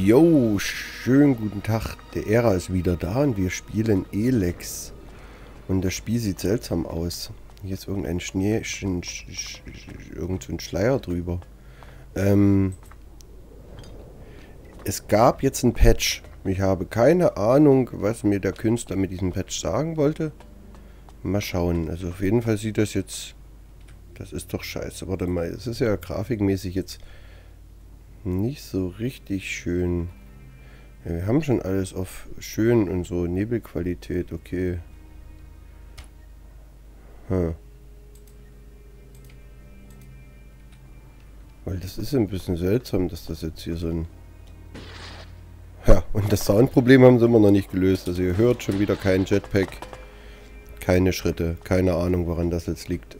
Jo, schönen guten Tag. Der Ära ist wieder da und wir spielen Elex. Und das Spiel sieht seltsam aus. Hier ist irgendein irgend so ein Schleier drüber. Es gab jetzt ein Patch. Ich habe keine Ahnung, was mir der Künstler mit diesem Patch sagen wollte. Mal schauen. Also auf jeden Fall sieht das jetzt... Das ist doch scheiße. Warte mal, es ist ja grafikmäßig jetzt nicht so richtig schön. Ja, wir haben schon alles auf schön und so Nebelqualität, okay. Weil das ist ein bisschen seltsam, dass das jetzt hier so ein... Ja, und das Soundproblem haben sie immer noch nicht gelöst. Also ihr hört schon wieder kein Jetpack, keine Schritte, keine Ahnung, woran das jetzt liegt.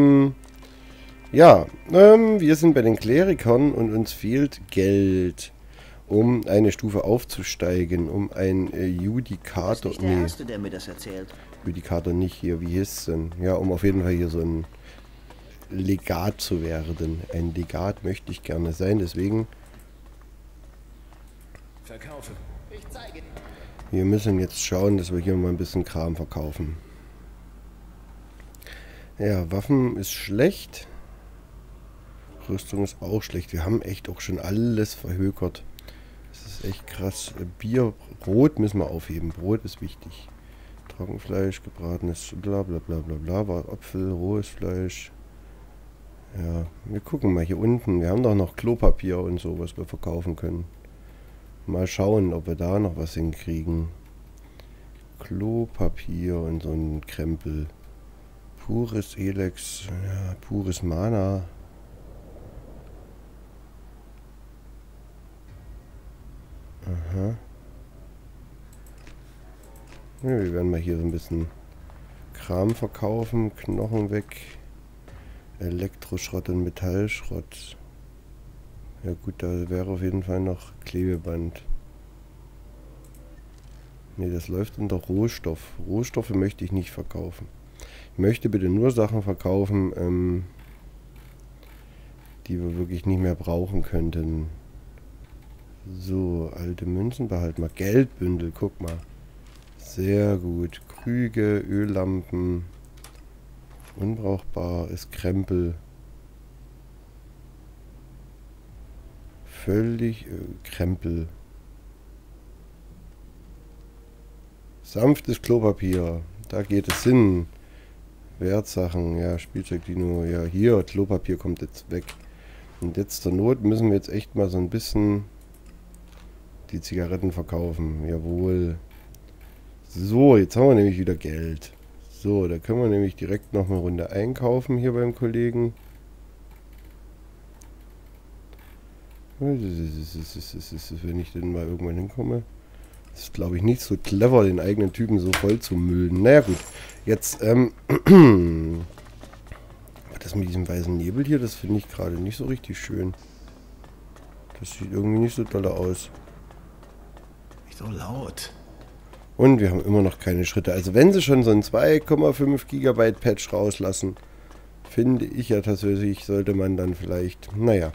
Wir sind bei den Klerikern und uns fehlt Geld, um eine Stufe aufzusteigen, um ein Judikator... Nee. Erste, der mir das erzählt. Judikator nicht hier, wie hieß es denn? Ja, um auf jeden Fall hier so ein Legat zu werden. Ein Legat möchte ich gerne sein, deswegen... Verkaufen. Ich zeige. Wir müssen jetzt schauen, dass wir hier mal ein bisschen Kram verkaufen. Ja, Waffen ist schlecht. Rüstung ist auch schlecht. Wir haben echt auch schon alles verhökert. Das ist echt krass. Bier, Brot müssen wir aufheben. Brot ist wichtig. Trockenfleisch, gebratenes, bla bla bla bla bla. Apfel, rohes Fleisch. Ja, wir gucken mal hier unten. Wir haben doch noch Klopapier und so, was wir verkaufen können. Mal schauen, ob wir da noch was hinkriegen. Klopapier und so ein Krempel. Pures Elex, ja, pures Mana. Aha. Ja, wir werden mal hier so ein bisschen Kram verkaufen. Knochen weg. Elektroschrott und Metallschrott. Ja gut, da wäre auf jeden Fall noch Klebeband. Ne, das läuft unter Rohstoff. Rohstoffe möchte ich nicht verkaufen. Ich möchte bitte nur Sachen verkaufen, die wir wirklich nicht mehr brauchen könnten. So, alte Münzen behalten wir. Geldbündel, guck mal. Sehr gut. Krüge, Öllampen. Unbrauchbar ist Krempel. Völlig Krempel. Sanftes Klopapier. Da geht es hin. Wertsachen, ja, Spielzeugdino. Ja, hier, Klopapier kommt jetzt weg. Und jetzt zur Not müssen wir jetzt echt mal so ein bisschen die Zigaretten verkaufen. Jawohl. So, jetzt haben wir nämlich wieder Geld. So, da können wir nämlich direkt noch eine Runde einkaufen hier beim Kollegen. Wenn ich denn mal irgendwann hinkomme. Das ist, glaube ich, nicht so clever, den eigenen Typen so voll zu müllen. Naja, gut. Jetzt, das mit diesem weißen Nebel hier, das finde ich gerade nicht so richtig schön. Das sieht irgendwie nicht so doll aus. Nicht so laut. Und wir haben immer noch keine Schritte. Also wenn sie schon so ein 2,5 GB Patch rauslassen, finde ich ja tatsächlich, sollte man dann vielleicht, naja.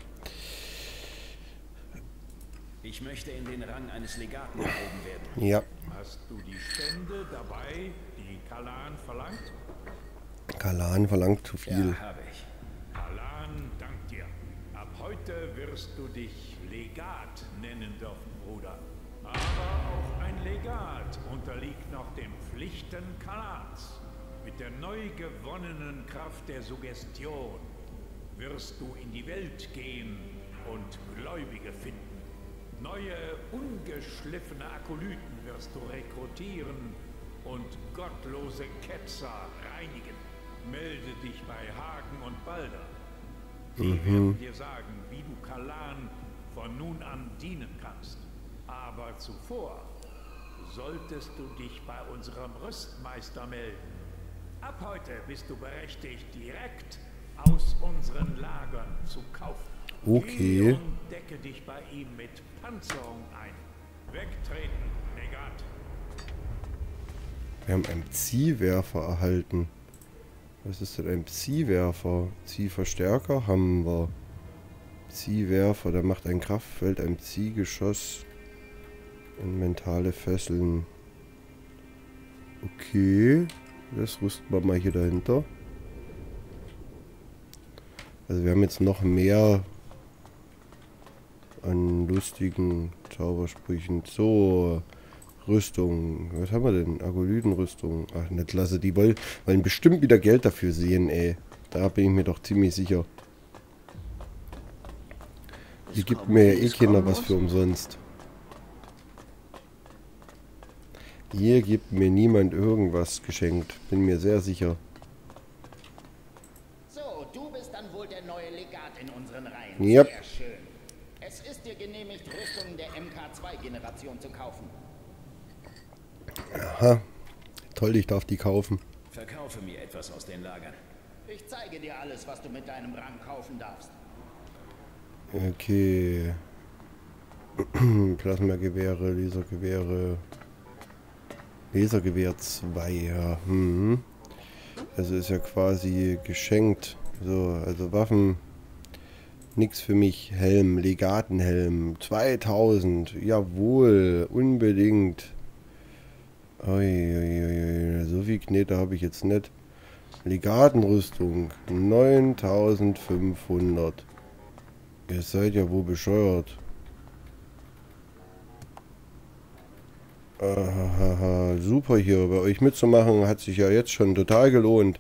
Ich möchte in den Rang eines Legaten erhoben werden. Ja. Hast du die Spende dabei, die Kalan verlangt? Kalan verlangt zu viel. Ja, habe ich. Kalan dankt dir. Ab heute wirst du dich Legat nennen dürfen, Bruder. Aber auch ein Legat unterliegt noch den Pflichten Kalans. Mit der neu gewonnenen Kraft der Suggestion wirst du in die Welt gehen und Gläubige finden. Neue, ungeschliffene Akolyten wirst du rekrutieren und gottlose Ketzer reinigen. Melde dich bei Hagen und Balder. Die werden dir sagen, wie du Kalan von nun an dienen kannst. Aber zuvor solltest du dich bei unserem Rüstmeister melden. Ab heute bist du berechtigt, direkt aus unseren Lagern zu kaufen. Okay. Geh und decke dich bei ihm mit Panzerung ein. Wegtreten, Legat. Wir haben einen Ziehwerfer erhalten. Was ist denn ein Ziehwerfer? Ziehverstärker haben wir. Ziehwerfer, der macht ein Kraftfeld, ein Ziehgeschoss. Und mentale Fesseln. Okay. Das rüsten wir mal hier dahinter. Also wir haben jetzt noch mehr an lustigen Zaubersprüchen. So, Rüstung. Was haben wir denn? Agolydenrüstung. Ach, nicht klasse. Die wollen bestimmt wieder Geld dafür sehen, ey. Da bin ich mir doch ziemlich sicher. Die gibt mir ja eh keiner was für umsonst. Hier gibt mir niemand irgendwas geschenkt. Bin mir sehr sicher. So, du bist dann wohl der neue Legat in unseren Reihen. Yep. Sehr schön. Es ist dir genehmigt, Rüstungen der MK2-Generation zu kaufen. Aha. Toll, ich darf die kaufen. Verkaufe mir etwas aus den Lagern. Ich zeige dir alles, was du mit deinem Rang kaufen darfst. Okay. Plasmagewehre, Lasergewehre. Lasergewehr 2, ja. Also ist ja quasi geschenkt. So, also Waffen. Nix für mich. Helm, Legatenhelm. 2000. Jawohl, unbedingt. Ui, so viel Knete habe ich jetzt nicht. Legatenrüstung. 9500. Ihr seid ja wohl bescheuert. Aha, super hier bei euch mitzumachen, hat sich ja jetzt schon total gelohnt.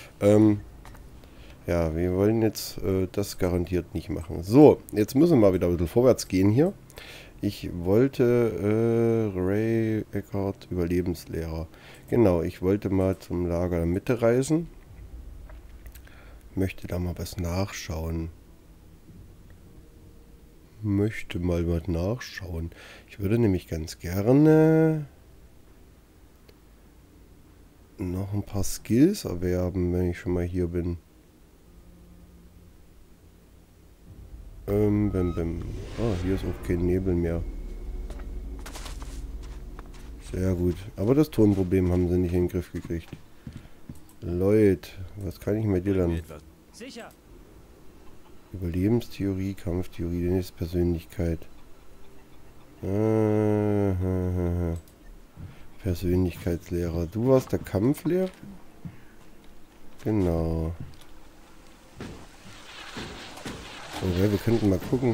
Ja, wir wollen jetzt das garantiert nicht machen. So, jetzt müssen wir mal wieder ein bisschen vorwärts gehen hier. Ich wollte Ray Eckhart, Überlebenslehrer. Genau, ich wollte mal zum Lager Mitte reisen. Möchte da mal was nachschauen. Möchte mal was nachschauen. Ich würde nämlich ganz gerne noch ein paar Skills erwerben, wenn ich schon mal hier bin. Ah, hier ist auch kein Nebel mehr. Sehr gut. Aber das Tonproblem haben sie nicht in den Griff gekriegt. Leute, was kann ich mit dir lernen? Sicher. Überlebenstheorie, Kampftheorie, die nächste Persönlichkeit. Persönlichkeitslehrer. Du warst der Kampflehrer? Genau. Okay, wir könnten mal gucken.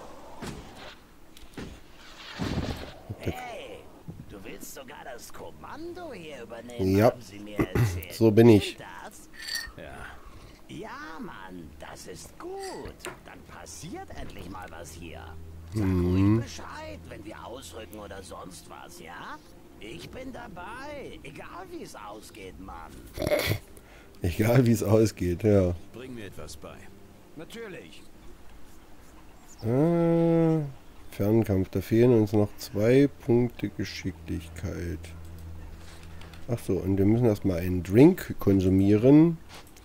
Hey, du willst sogar das Kommando hier übernehmen, Ja, haben sie mir erzählt. so bin ich. Das? Ja. Ja, Mann, das ist gut. Dann passiert endlich mal was hier. Sag ruhig Bescheid, wenn wir ausrücken oder sonst was, ja? Ich bin dabei, egal wie es ausgeht, Mann. Egal wie es ausgeht, ja. Bring mir etwas bei. Natürlich. Fernkampf, da fehlen uns noch 2 Punkte Geschicklichkeit. Achso, und wir müssen erstmal einen Drink konsumieren.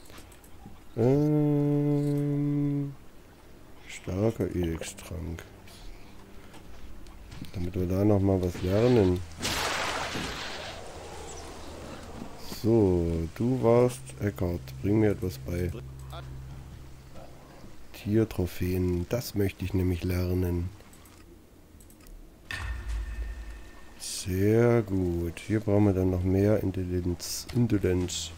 Starker Elix-Trank. Damit wir da nochmal was lernen. So, du warst Eckart. Bring mir etwas bei. Tiertrophäen. Das möchte ich nämlich lernen. Sehr gut. Hier brauchen wir dann noch mehr Intelligenz.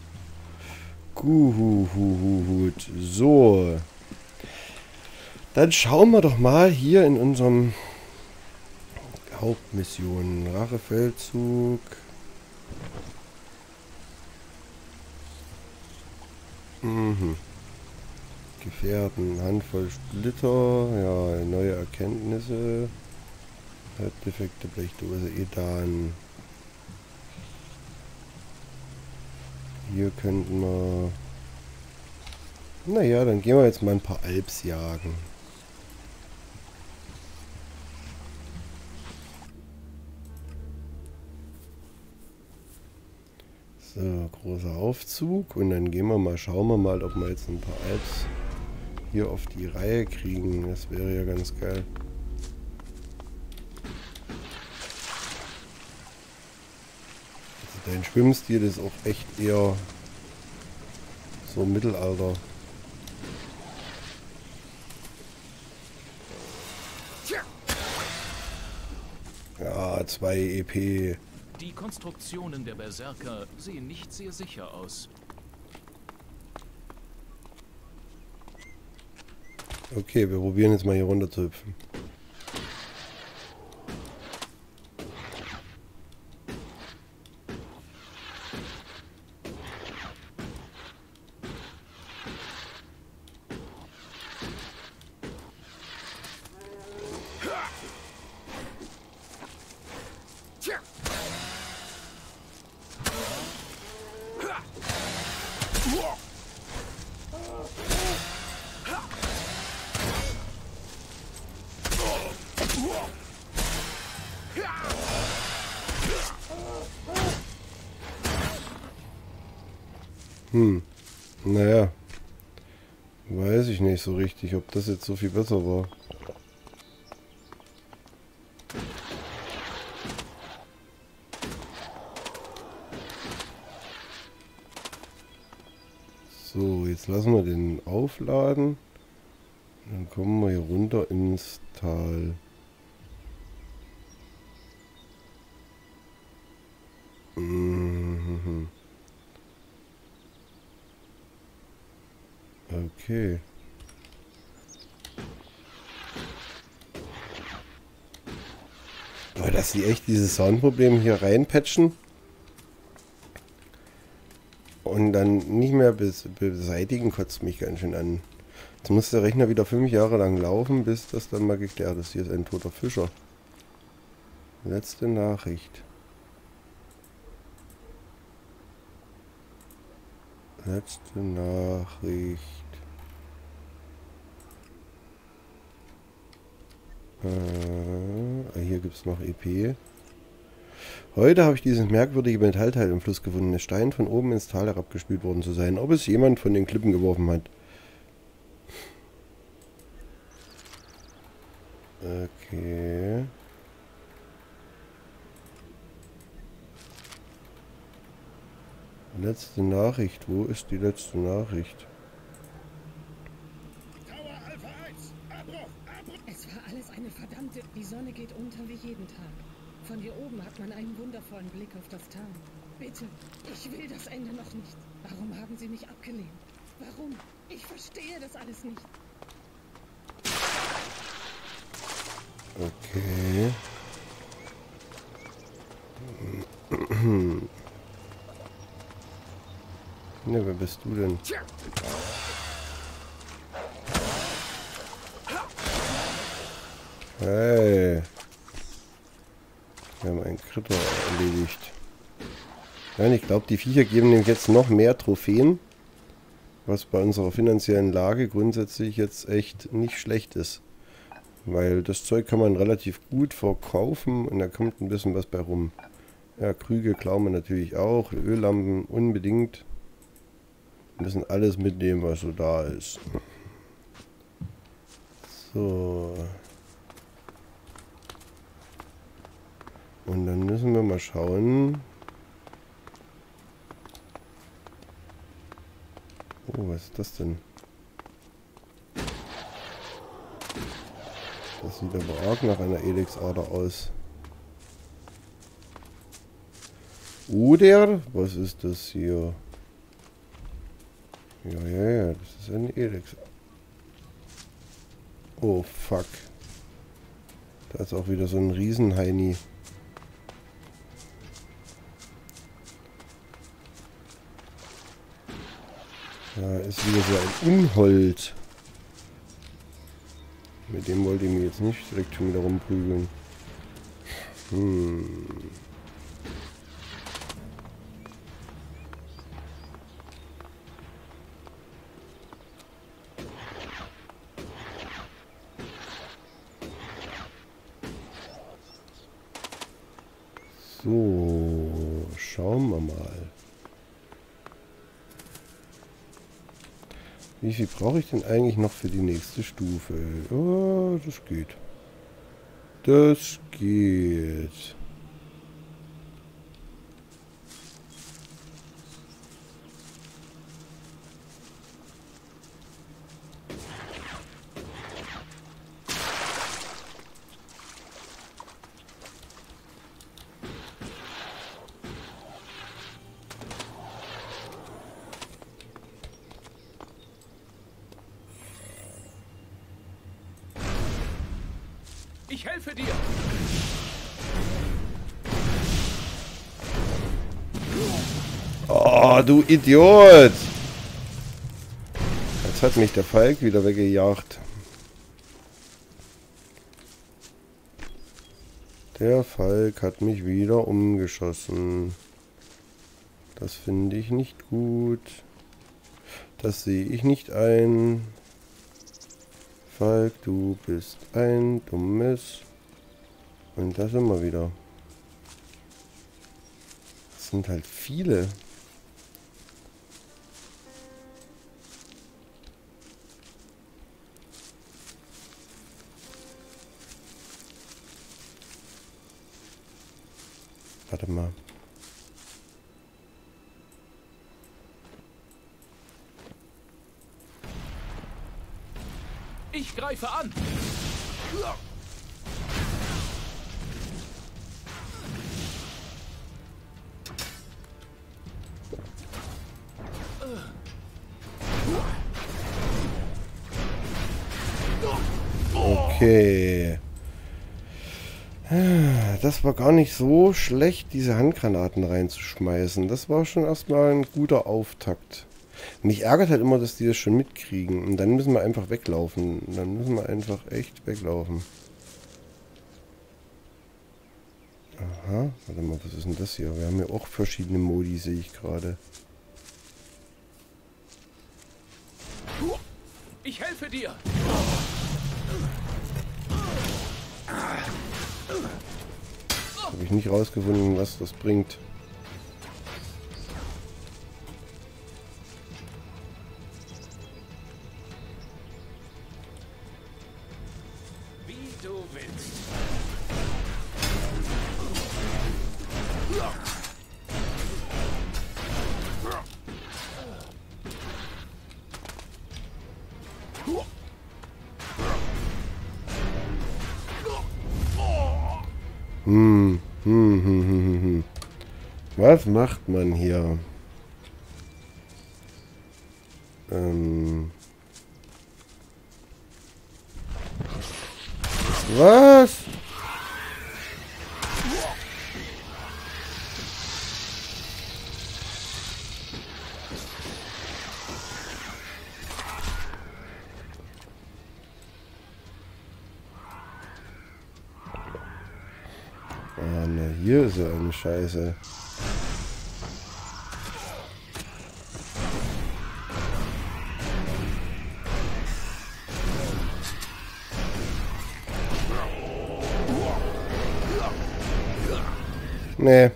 Gut. So. Dann schauen wir doch mal hier in unserem Hauptmission. Rachefeldzug. Gefährten, Handvoll Splitter, ja, neue Erkenntnisse. Defekte Blechdose, Edan. Hier könnten wir... Naja, dann gehen wir jetzt mal ein paar Alps jagen. So, großer Aufzug. Und dann gehen wir mal, schauen wir mal, ob wir jetzt ein paar Alps hier auf die Reihe kriegen. Das wäre ja ganz geil. Also dein Schwimmstil ist auch echt eher so Mittelalter. Ja, Ah, 2 EP. Die Konstruktionen der Berserker sehen nicht sehr sicher aus. Okay, wir probieren jetzt mal hier runter zu hüpfen. Naja. Weiß ich nicht so richtig, ob das jetzt so viel besser war. So, jetzt lassen wir den aufladen. Dann kommen wir hier runter ins Tal. Okay. Aber dass sie echt dieses Soundproblem hier reinpatchen und dann nicht mehr beseitigen, kotzt mich ganz schön an. Jetzt muss der Rechner wieder 5 Jahre lang laufen, bis das dann mal geklärt ist. Hier ist ein toter Fischer. Letzte Nachricht. Letzte Nachricht. Hier gibt es noch EP. Heute habe ich dieses merkwürdige Metallteil im Fluss gefunden. Es scheint von oben ins Tal herabgespült worden zu sein. Ob es jemand von den Klippen geworfen hat. Okay. Letzte Nachricht. Wo ist die letzte Nachricht? Es war alles eine verdammte... Die Sonne geht unter wie jeden Tag. Von hier oben hat man einen wundervollen Blick auf das Tal. Bitte, ich will das Ende noch nicht. Warum haben Sie mich abgelehnt? Warum? Ich verstehe das alles nicht. Okay. Ne, wer bist du denn? Hey. Wir haben einen Kritter erledigt. Nein, ich glaube, die Viecher geben nämlich jetzt noch mehr Trophäen. Was bei unserer finanziellen Lage grundsätzlich jetzt echt nicht schlecht ist. Weil das Zeug kann man relativ gut verkaufen und da kommt ein bisschen was bei rum. Ja, Krüge klauen wir natürlich auch. Öllampen unbedingt. Wir müssen alles mitnehmen, was so da ist. So. Und dann müssen wir mal schauen. Oh, was ist das denn? Das sieht aber arg nach einer Elixader aus. Oder? Was ist das hier? Ja, das ist ein Elix. Oh, fuck. Da ist auch wieder so ein Riesenheini. Da ist wieder so ein Unhold. Mit dem wollte ich mich jetzt nicht direkt schon wieder rumprügeln. So, schauen wir mal. Wie viel brauche ich denn eigentlich noch für die nächste Stufe? Oh, das geht. Das geht. Ich helfe dir. Oh, du Idiot! Jetzt hat mich der Falk wieder weggejagt. Der Falk hat mich wieder umgeschossen. Das finde ich nicht gut. Das sehe ich nicht ein. Falk, du bist ein dummes. Und da sind wir wieder. Das sind halt viele. Warte mal. Ich greife an. Okay. Das war gar nicht so schlecht, diese Handgranaten reinzuschmeißen. Das war schon erstmal ein guter Auftakt. Mich ärgert halt immer, dass die das schon mitkriegen. Und dann müssen wir einfach weglaufen. Dann müssen wir einfach echt weglaufen. Aha, warte mal, was ist denn das hier? Wir haben ja auch verschiedene Modi, sehe ich gerade. Ich helfe dir. Habe ich nicht rausgefunden, was das bringt. Wie du willst. Was macht man hier? Was? Ah, ne, hier ist ja eine Scheiße. Nee.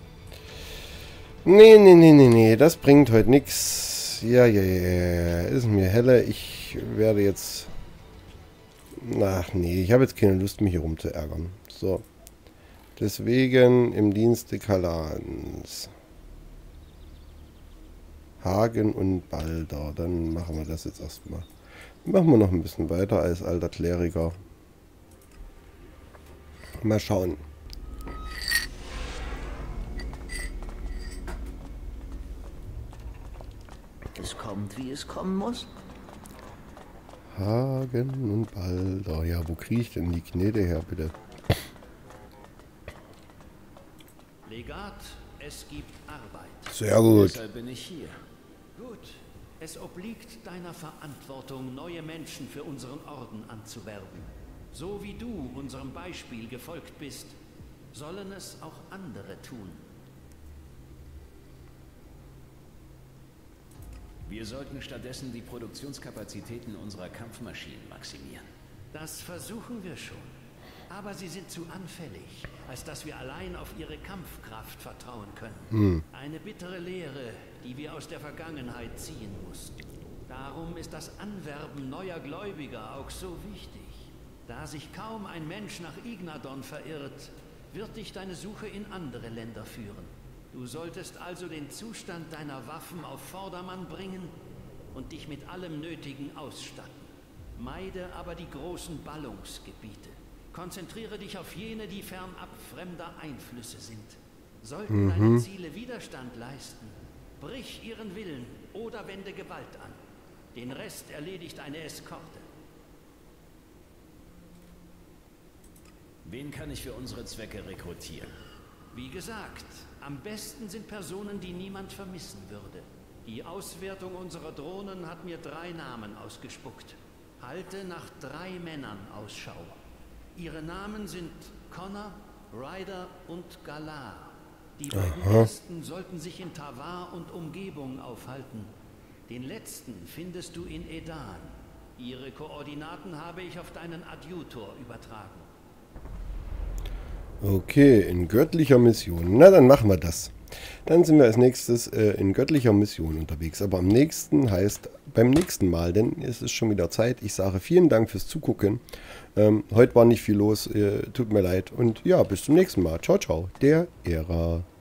Nee, das bringt heute nichts. Ja, ist mir helle. Ich werde jetzt... Ach nee, ich habe jetzt keine Lust, mich hier rum zu ärgern. So. Deswegen im Dienste Kalans. Hagen und Balder. Dann machen wir das jetzt erstmal. Machen wir noch ein bisschen weiter als alter Kleriker. Mal schauen. Es kommt, wie es kommen muss. Hagen und Balder. Ja, wo kriege ich denn die Knete her, bitte? Legat, es gibt Arbeit. Sehr gut. Deshalb bin ich hier. Gut. Es obliegt deiner Verantwortung, neue Menschen für unseren Orden anzuwerben. So wie du unserem Beispiel gefolgt bist, sollen es auch andere tun. Wir sollten stattdessen die Produktionskapazitäten unserer Kampfmaschinen maximieren. Das versuchen wir schon. Aber sie sind zu anfällig, als dass wir allein auf ihre Kampfkraft vertrauen können. Eine bittere Lehre, die wir aus der Vergangenheit ziehen mussten. Darum ist das Anwerben neuer Gläubiger auch so wichtig. Da sich kaum ein Mensch nach Ignadon verirrt, wird dich deine Suche in andere Länder führen. Du solltest also den Zustand deiner Waffen auf Vordermann bringen und dich mit allem Nötigen ausstatten. Meide aber die großen Ballungsgebiete. Konzentriere dich auf jene, die fernab fremder Einflüsse sind. Sollten deine Ziele Widerstand leisten, brich ihren Willen oder wende Gewalt an. Den Rest erledigt eine Eskorte. Wen kann ich für unsere Zwecke rekrutieren? Wie gesagt, am besten sind Personen, die niemand vermissen würde. Die Auswertung unserer Drohnen hat mir 3 Namen ausgespuckt. Halte nach 3 Männern Ausschau. Ihre Namen sind Connor, Ryder und Galar. Die beiden ersten sollten sich in Tavar und Umgebung aufhalten. Den letzten findest du in Edan. Ihre Koordinaten habe ich auf deinen Adjutor übertragen. Okay, in göttlicher Mission. Na, dann machen wir das. Dann sind wir als nächstes in göttlicher Mission unterwegs. Aber beim nächsten Mal, denn es ist schon wieder Zeit. Ich sage vielen Dank fürs Zugucken. Heute war nicht viel los, tut mir leid. Und ja, bis zum nächsten Mal. Ciao, ciao, der Ära.